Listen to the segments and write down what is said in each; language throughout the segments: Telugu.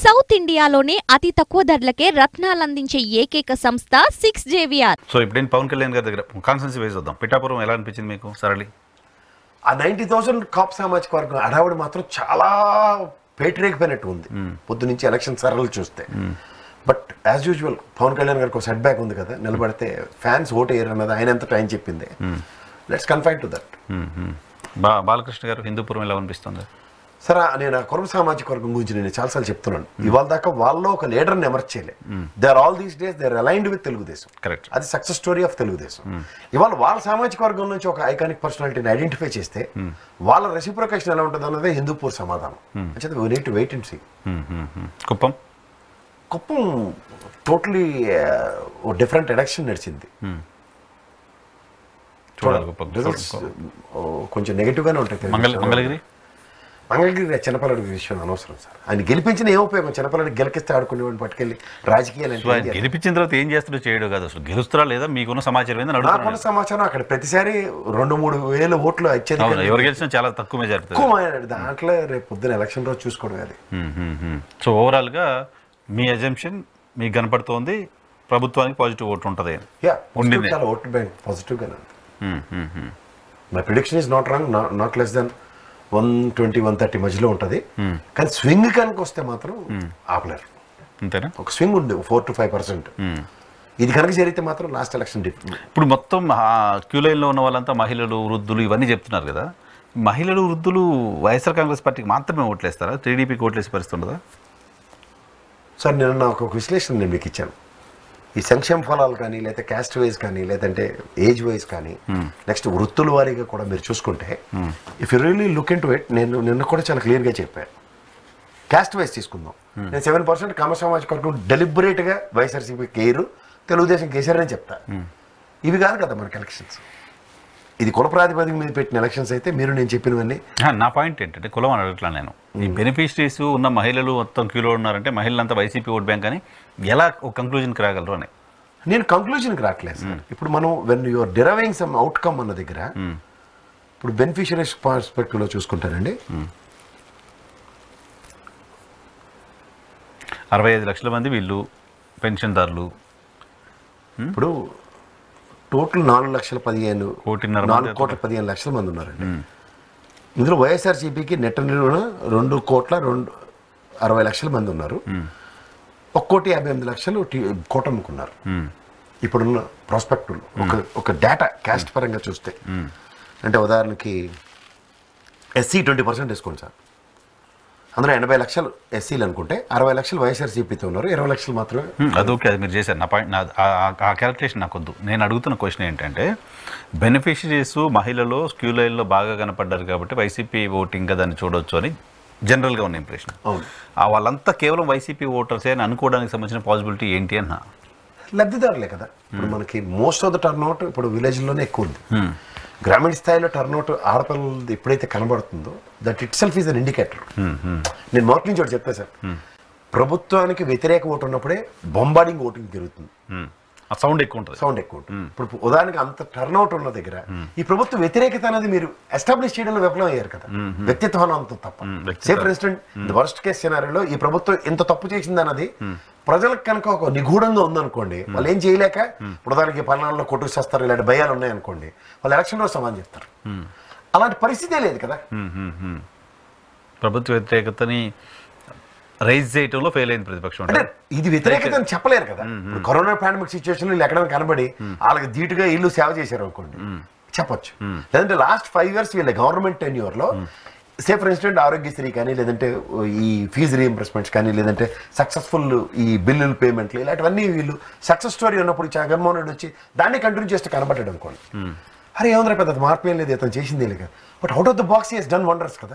సౌత్ ఇండియాలోనే అతి తక్కువ ధరలకే రత్నాలందించే ఏకైక సంస్థ 6JVR. సో ఇప్పుడు పవన్ కళ్యాణ్ గారి దగ్గర కాన్సెన్సీ వైజ్ వద్దాం. పిఠాపురం ఎలా అనిపించింది మీకు సరళి? ఆ 90,000 కాప్ సామాజిక వర్గం అడావిడ మాత్రం చాలా పేటరేగిపోయినట్టు ఉంది పొద్దు నుంచి ఎలక్షన్ సరళి చూస్తే. But as usual Pawan Kalyan గారికి ఒక సెట్ బ్యాక్ ఉంది కదా, నిలబడితే ఫ్యాన్స్ ఓటు వేయరు అన్నది ఆయన ఎంత టైం చెప్పింది. Let's confine to that. Balakrishna garu Hindupuram ఎలా అనిపిస్తుంది? సరే, నేను ఆ కుర్మ సామాజిక వర్గం గురించి నేను చాలాసార్లు చెప్తున్నాను. ఇవాళ దాకా వాళ్ళలో ఒక లీడర్ని ఎమర్జ్ చేయలే. They are all these days they are aligned with Telugu Desam. Correct. అది సక్సెస్ స్టోరీ ఆఫ్ తెలుగుదేశం. ఇవాళ వాళ్ళ సామాజిక వర్గం నుంచి ఒక ఐకానిక్ పర్సనాలిటీని ఐడెంటిఫై చేస్తే వాళ్ళ రెసిప్రొకేషన్ ఎలా ఉంటుంది అన్నదే హిందూపూర్ సమాధానం. అంటే we need to wait and see. Kuppam totally different election నడిచింది. కొంచెం నెగిటివ్ గానే ఉంటాయి. మంగళగిరి చిన్నపిల్లడి విషయం అనవసరం సార్. ఆయన గెలిపించిన ఏం ఉపయోగం? చిన్నపిల్లడికి గెలిపిస్తే ఆడుకునేవాడిని పట్టుకెళ్ళి రాజకీయాలు గెలిపించిన తర్వాత ఏం చేస్తాడో చేయడం కాదు, అసలు గెలుస్తారా లేదా మీకున్న సమాచారం నాకున్న సమాచారం అక్కడ ప్రతిసారి 2-3 వేల ఓట్లు వచ్చేది. ఎవరు గెలిచినా చాలా తక్కువ మెజారిటీ. దాంట్లో రేపు పొద్దున ఎలక్షన్ రోజు చూసుకోవడం అది. సో ఓవరాల్ గా మీ అజంప్షన్ మీకు కనపడుతోంది ప్రభుత్వానికి పాజిటివ్ ఓటు ఉంటుంది. చాలా ఓటు బ్యాంక్ పాజిటివ్ గానే ఉంది. My prediction is not wrong. Not less than 120-130 మధ్యలో ఉంటుంది. కానీ స్వింగ్ కనుక వస్తే మాత్రం ఆపలేరు. అంతేనా? ఒక స్వింగ్ ఉంది 4 to 5%. ఇది కనుక జరిగితే మాత్రం లాస్ట్ ఎలక్షన్ ఇప్పుడు మొత్తం క్యూ లైన్లో ఉన్న వాళ్ళంతా మహిళలు, వృద్ధులు ఇవన్నీ చెప్తున్నారు కదా. మహిళలు, వృద్ధులు వైఎస్ఆర్ కాంగ్రెస్ పార్టీకి మాత్రమే ఓట్లేస్తారా? టీడీపీకి ఓట్లేసి పరిస్థితి ఉండదా? సార్, నేను నాకు ఒక విశ్లేషణ నేను మీకు ఇచ్చాను. ఈ సంక్షేమ ఫలాలు కానీ, లేకపోతే క్యాస్ట్ వైజ్ కానీ, లేదంటే ఏజ్ వైజ్ కానీ, నెక్స్ట్ వృత్తుల వారీగా కూడా మీరు చూసుకుంటే if you really look into it, నేను నిన్న కూడా చాలా క్లియర్గా చెప్పాను. క్యాస్ట్ వైజ్ తీసుకుందాం. నేను 7% కమ సామాజిక వర్గం డెలిబరేట్గా వైఎస్ఆర్సీపీ కేరు, తెలుగుదేశం కేసీఆర్ అని చెప్తా. ఇవి కాదు కదా మనకి ఎలక్షన్స్. ఇది కుల ప్రాతిపదిక మీద పెట్టిన ఎలక్షన్స్ అయితే మీరు నేను చెప్పినవన్నీ. నా పాయింట్ ఏంటంటే కులం అని అడగట్లా నేను. ఈ బెనిఫిషరీస్ ఉన్న మహిళలు మొత్తం క్యూలో ఉన్నారంటే మహిళలంతా వైసీపీ ఓట్ బ్యాంక్ అని ఎలా ఒక కంక్లూజన్కి రాగలరు అని. నేను కంక్లూజన్కి రావట్లేదు సార్. ఇప్పుడు మనం when you're deriving some outcome అన్న దగ్గర ఇప్పుడు బెనిఫిషరీస్ పర్స్పెక్టివ్లో చూసుకుంటారండి. 65 లక్షల మంది వీళ్ళు పెన్షన్దారులు. ఇప్పుడు టోటల్ 4,15,000 మంది ఉన్నారండి. ఇందులో వైఎస్ఆర్సీపీకి నెట్ నిలువన 2,60,00,000 మంది ఉన్నారు. 1,58,00,000 కూటమికున్నారు. ఇప్పుడున్న ప్రాస్పెక్టులు ఒక డేటా క్యాస్ట్ పరంగా చూస్తే, అంటే ఉదాహరణకి ఎస్సీ 20% వేసుకోండి సార్. అందులో 80 లక్షలు ఎస్సీలు అనుకుంటే 60 లక్షలు వైఎస్ఆర్సీపీతో ఉన్నారు, 20 లక్షలు మాత్రమే. అది ఓకే, అది మీరు చేశారు. నా పాయింట్, ఆ క్యాలిక్యులేషన్ నాకు వద్దు. నేను అడుగుతున్న క్వశ్చన్ ఏంటంటే బెనిఫిషరీస్ మహిళలు క్యూ లైన్లో బాగా కనపడ్డారు కాబట్టి వైసీపీ ఓటింగ్ దాన్ని చూడొచ్చు అని జనరల్గా ఉన్న ఇంప్రెషన్. వాళ్ళంతా కేవలం వైసీపీ ఓటర్సే అని అనుకోవడానికి సంబంధించిన పాసిబిలిటీ ఏంటి అన్న? లబ్ధిదారులే కదా. ఇప్పుడు మనకి మోస్ట్ ఆఫ్ ద టర్న్అవుట్ ఇప్పుడు విలేజ్లోనే ఎక్కువ ఉంది. గ్రామీణ స్థాయిలో టర్న్అవుట్ ఆడపిల్లలది ఎప్పుడైతే కనబడుతుందో that itself is an indicator. నేను మొదటి నుంచి ఒకటి చెప్తాను సార్, ప్రభుత్వానికి వ్యతిరేక ఓటు ఉన్నప్పుడే బొంబార్డింగ్ ఓటింగ్ జరుగుతుంది. సౌండ్ ఎక్కువ ఉంటుంది. ఇప్పుడు ఉదాహరణకి అంత టర్న్అవుట్ ఉన్న దగ్గర ఈ ప్రభుత్వ వ్యతిరేకత అనేది మీరు ఎస్టాబ్లిష్ చేయడంలో విఫలం అయ్యారు కదా, వ్యక్తిత్వం అంత తప్ప. Say for instance worst case సినారియోలో ఈ ప్రభుత్వం ఎంత తప్పు చేసింది అన్నది ప్రజలకు కనుక ఒక నిగూఢంగా ఉందనుకోండి, వాళ్ళు ఏం చేయలేక ఇప్పుడు దానికి పల్నాడులో కొట్టుకొస్తారు ఇలాంటి భయాలు ఉన్నాయనుకోండి, వాళ్ళు ఎలక్షన్లో సమానం చెప్తారు. అలాంటి పరిస్థితే లేదు కదా. ప్రభుత్వ వ్యతిరేకతని రైజ్ చేయడంలో ఫెయిల్ అయింది ప్రతిపక్షం. అంటే ఇది వ్యతిరేకత అని చెప్పలేరు కదా. కరోనా పాండమిక్ సిచ్యువేషన్ వీళ్ళు ఎక్కడ కనబడి వాళ్ళకి ధీటుగా ఇల్లు సేవ చేశారు అనుకోండి, చెప్పొచ్చు. లేదంటే లాస్ట్ 5 years వీళ్ళ గవర్నమెంట్ టెన్యూర్లో సే ఫర్ ఇన్స్టెంట్ ఆరోగ్యశ్రీ కానీ, లేదంటే ఈ ఫీజు రీఎంబర్స్మెంట్స్ కానీ, లేదంటే సక్సెస్ఫుల్ ఈ బిల్లులు పేమెంట్లు, ఇలాంటివన్నీ వీళ్ళు సక్సెస్ స్టోరీ ఉన్నప్పుడు జగన్మోహన్ రెడ్డి వచ్చి దాన్ని కంటిన్యూ చేస్తే కనబడ్డాడు అనుకోండి, అరే ఏముంది పెద్ద మార్పు ఏం లేదు, ఇతను చేసింది లేదు. But out of the box he has done wonders కదా.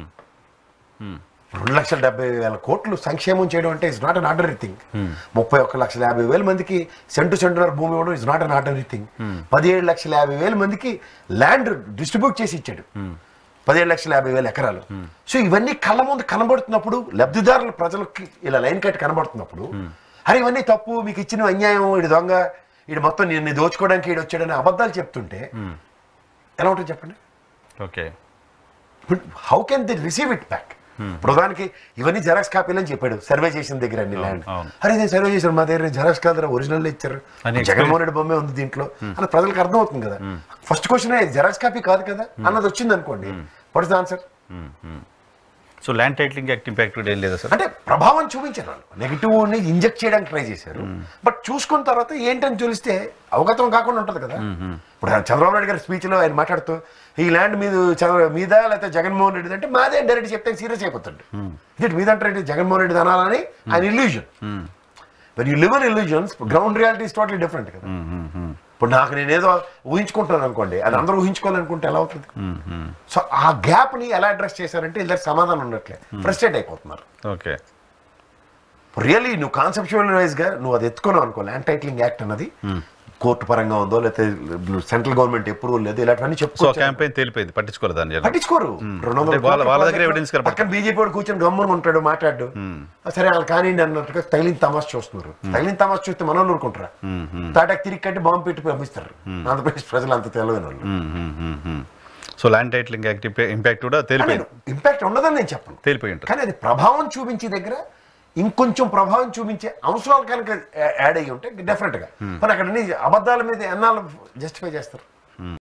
2,70,000 కోట్లు సంక్షేమం చేయడం అంటే it's not an ordinary thing. 31,50,000 మందికి సెంటున్నర భూమి ఇవ్వడం is not an ordinary thing. 17,50,000 మందికి ల్యాండ్ డిస్ట్రిబ్యూట్ చేసి ఇచ్చాడు, 17,50,000 ఎకరాలు. సో ఇవన్నీ కళ్ళ ముందు కనబడుతున్నప్పుడు, లబ్ధిదారుల ప్రజలకి ఇలా లైన్ కట్టి కనబడుతున్నప్పుడు, అరే ఇవన్నీ తప్పు, మీకు ఇచ్చిన అన్యాయం, ఇటు దొంగ, ఇటు మొత్తం నిన్ను దోచుకోవడానికి ఇటు వచ్చాడని అబద్ధాలు చెప్తుంటే ఎలా ఉంటుంది చెప్పండి. Okay, how can they receive it back? ఇప్పుడు దానికి ఇవన్నీ జెరాక్స్ కాపీలు అని చెప్పాడు సర్వే చేసిన దగ్గర అన్ని ల్యాండ్. అవును. అరే నేను సర్వే చేశాను మా దగ్గర జెరాక్స్ కాదు ఒరిజినల్ ఇచ్చారు, జగన్మోహన్ రెడ్డి బొమ్మే ఉంది దీంట్లో అని ప్రజలకు అర్థం అవుతుంది కదా. ఫస్ట్ క్వశ్చన్ జెరాక్స్ కాపీ కాదు కదా అన్నది వచ్చింది అనుకోండి, what is the answer? So land titling act impact ఏం లేదా సార్? అంటే ప్రభావం చూపించారు వాళ్ళు, నెగిటివ్ని ఇంజెక్ట్ చేయడానికి ట్రై చేశారు. బట్ చూసుకున్న తర్వాత ఏంటని తెలిస్తే అవగతం కాకుండా ఉంటుంది కదా. ఇప్పుడు చంద్రబాబు నాయుడు గారి స్పీచ్లో ఆయన మాట్లాడుతూ ఈ ల్యాండ్ మీద లేకపోతే జగన్మోహన్ రెడ్డి అంటే మాదే డైరెక్ట్ చెప్తే సీరియస్ అయిపోతాడు. ఇది మీద అంటే జగన్మోహన్ రెడ్డి అనాలని ఆయన illusion. When you live in illusions, ground reality is totally different కదా. ఇప్పుడు నాకు నేనేదో ఊహించుకుంటున్నాను అనుకోండి, అది అందరూ ఊహించుకోవాలనుకుంటే ఎలా అవుతుంది? సో ఆ గ్యాప్ ని ఎలా అడ్రస్ చేశారంటే ఇద్దరు సమాధానం ఉన్నట్లే ఫ్రస్ట్రేట్ అయిపోతున్నారు. ఓకే, రియల్లీ నువ్వు కాన్సెప్చువల్ వైజ్ గా నువ్వు అది ఎత్తుకున్నావు అనుకో, ల్యాండ్ టైటిలింగ్ యాక్ట్ అన్నది కోర్టు పరంగా ఉందో లేకపోతే సెంట్రల్ గవర్నమెంట్ అప్రూవల్ లేదు ఇలాంటివన్నీ చెప్పుకో. క్యాంపెయిన్ తేలిపోయింది, పట్టించుకోరు దాన్ని, పట్టించుకోరు. వాళ్ళ దగ్గర ఎవిడెన్స్ పక్కన బీజేపీ వాడు కూర్చొని గమ్మున ఉంటాడు, మాట్లాడు, సరే వాళ్ళు కానివ్వండి అన్నట్టుగా తగిలిన తమాష చూస్తున్నారు. తగిలిన తమాష చూస్తే మనం ఊరుకుంటారా? తాటాకి తిరిగి కట్టి బాంబు పెట్టి పంపిస్తారు. ఆంధ్రప్రదేశ్ ప్రజలు అంత తెలివైన వాళ్ళు. So land titling act impact కూడా తేలిపోయింది. ఇంపాక్ట్ ఉండదని నేను చెప్పను, తేలిపోయి ఉంటుంది. కానీ అది ప్రభావం చూపించే దగ్గర ఇంకొంచెం ప్రభావం చూపించే అంశాలు కనుక యాడ్ అయ్యి ఉంటే డెఫినెట్ గా మరి అక్కడ అబద్ధాల మీద ఎన్నాళ్ళు జస్టిఫై చేస్తారు?